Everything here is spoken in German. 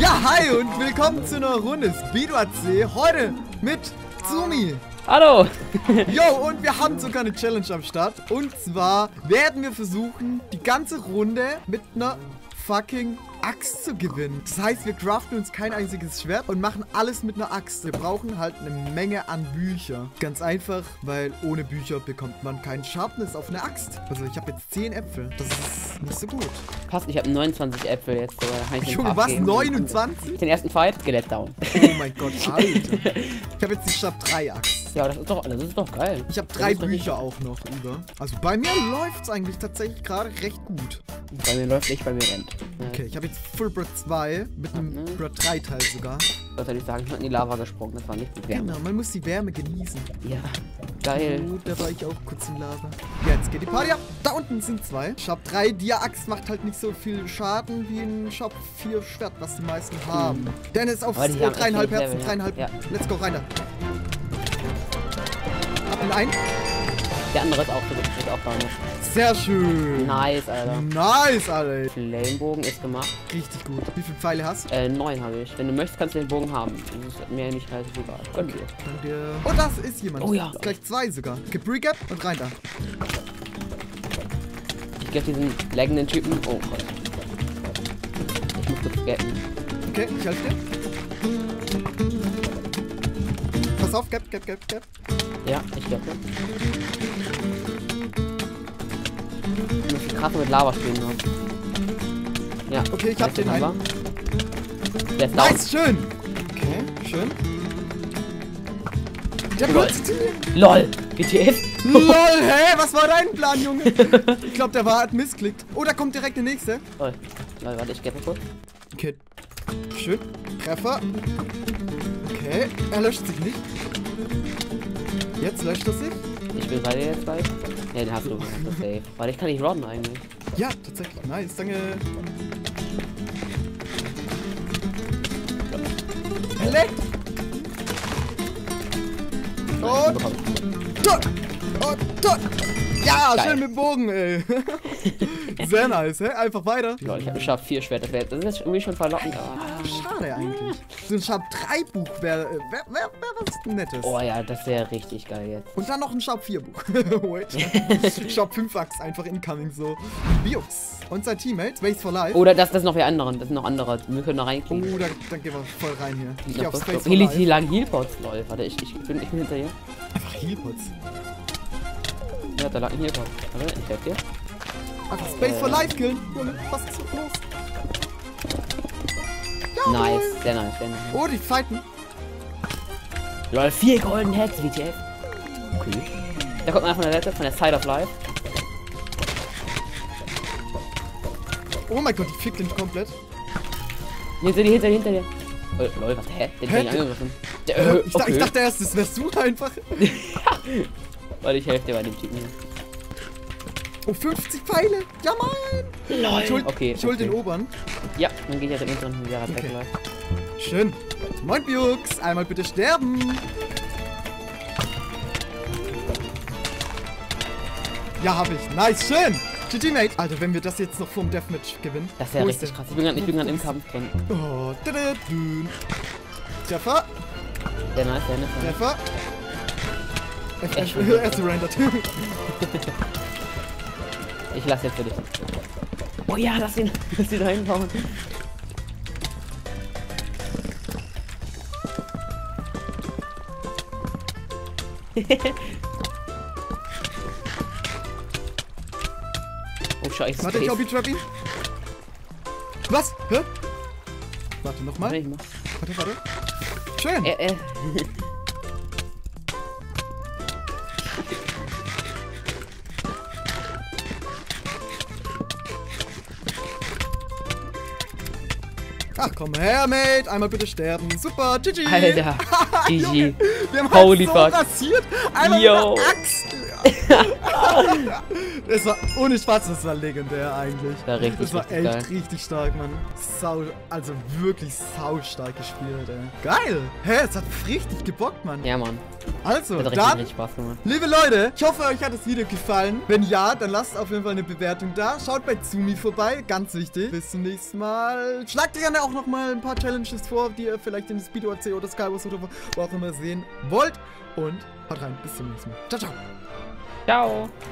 Ja, hi und willkommen zu einer Runde Speedrun C. Heute mit Zumi. Hallo! Jo, und wir haben sogar eine Challenge am Start. Und zwar werden wir versuchen, die ganze Runde mit einer fucking Axt zu gewinnen. Das heißt, wir craften uns kein einziges Schwert und machen alles mit einer Axt. Wir brauchen halt eine Menge an Bücher. Ganz einfach, weil ohne Bücher bekommt man keinen Sharpness auf eine Axt. Also ich habe jetzt 10 Äpfel. Das ist nicht so gut. Passt, ich habe 29 Äpfel jetzt. Junge, was? 29? Den ersten Fight, Skelett down. Oh mein Gott, Alter. Ich habe jetzt die Stab 3 Axt. Ja, das ist doch geil. Ich habe 3 Bücher auch noch über. Also bei mir läuft es eigentlich tatsächlich gerade recht gut. Bei mir läuft nicht, bei mir rennt. Okay, ich habe jetzt Full Bread 2 mit einem Bread 3 Teil sogar. Was soll ich sagen? Ich bin in die Lava gesprungen, das war nicht die Wärme. Genau, man muss die Wärme genießen. Ja, geil. Gut, da war ich auch kurz in Lava. Ja, jetzt geht die Party ab. Da unten sind 2. Sharp 3 Dia-Axt macht halt nicht so viel Schaden wie ein Sharp 4 Schwert, was die meisten haben. Dennis auf 3,5 Herzen, 3,5. Ja. Let's go, rein da. Hab ihn ein. Der andere ist auch down. Sehr schön. Nice, Alter. Nice, Alter. Flamebogen ist gemacht. Richtig gut. Wie viele Pfeile hast du? 9 habe ich. Wenn du möchtest, kannst du den Bogen haben. Das ist mir nicht halt egal. Okay. Danke. Oh, das ist jemand. Oh ja. Gleich 2 sogar. Gib Recap und rein da. Ich gebe diesen laggenden Typen. Oh Gott. Ich muss kurz gappen. Okay, ich helfe dir. Pass auf, gap. Ja, ich gappe. Ich muss krass mit Lava spielen noch. Ja. Okay, ich hab den einen. Der ist down. Nice, schön. Okay, schön. Der benutzt ihn. LOL, WTF? LOL, hä? Was war dein Plan, Junge? Ich glaube, der hat missklickt. Oh, da kommt direkt der nächste. LOL, warte, ich gappe kurz. Okay, schön. Treffer. Okay, er löscht sich nicht. Jetzt löscht er sich. Ich bin bei dir jetzt gleich. Ja, den hast du safe. Weil ich kann nicht rodden eigentlich. Ja, tatsächlich. Nice, danke. Er leckt. Und tot. Und tot. Ja, geil. schön mit dem Bogen, ey. Sehr nice, hä? Einfach weiter. Lol, ich habe ein Sharp 4 Schwert. Das ist jetzt irgendwie schon verlockend. Schade eigentlich. So ein Sharp 3 Buch wäre was Nettes. Oh ja, das wäre richtig geil jetzt. Und dann noch ein Sharp 4 Buch. Wait. Sharp 5 Axt einfach incoming so. Biux. Und sein Teammate, Space for Life. Oder das ist noch wer anderen. Das sind noch andere. Wir können da reinklicken. Oh, dann gehen wir voll rein hier. Ich geh auf Space for Life. Life. Die lagen Healpots, lol. Warte, ich bin hinter dir. Einfach Healpots. Ja, da lag ein Healpot. Warte, ich helfe dir. Einfach Space for Life killen. Junge, was ist so los? Ja, Nice, sehr nice, sehr nice. oh, die fighten. Lol, 4 Golden Heads, WTF. Okay. Da kommt einer von der Seite, von der Side of Life. Oh mein Gott, die fickt den komplett. Hinter dir. Oh, lol, was, hä? Den hab ich angegriffen. Ich dachte erst, das wärst du einfach. Warte, ich helfe dir bei dem Typen hier. Oh, 50 Pfeile. Ja, Mann. Lol. Ich hol den oberen. Ja, dann geht ja der unten und der Okay. wegläuft. Schön. Moin, Biux. Einmal bitte sterben. Ja, hab ich. Nice, schön. GG, Mate. Alter, wenn wir das jetzt noch vorm Deathmatch gewinnen. Das wäre Wo ist richtig der? krass. Ich bin grad im Kampf drin. Oh, Treffer. Der nice. Treffer. Echt? Er surrendert. Ich lass jetzt für dich. Oh ja, lass ihn da hinbauen. Oh scheiße. Warte, ich glaube, ich trap ihn. Was? Hä? Warte, nochmal. Warte. Schön. Ach komm her, Mate. Einmal bitte sterben. Super, GG. Alter, GG. Wir haben Holy so fuck. rasiert. Einmal Yo. mit der Axt. Das war, ohne Spaß, das war legendär eigentlich. Das war richtig, das war richtig echt geil. richtig stark, Mann. Also wirklich saustark gespielt, ey. Geil. Hä, es hat richtig gebockt, Mann. Ja, Mann. Also, Hat dann, richtig Spaß gemacht. liebe Leute, ich hoffe, euch hat das Video gefallen. Wenn ja, dann lasst auf jeden Fall eine Bewertung da. Schaut bei Zumi vorbei, ganz wichtig. Bis zum nächsten Mal. Schlagt gerne auch noch mal ein paar Challenges vor, die ihr vielleicht in Speedo AC oder Skywars oder wo auch immer sehen wollt. Und haut rein, bis zum nächsten Mal. Ciao, ciao. Ciao.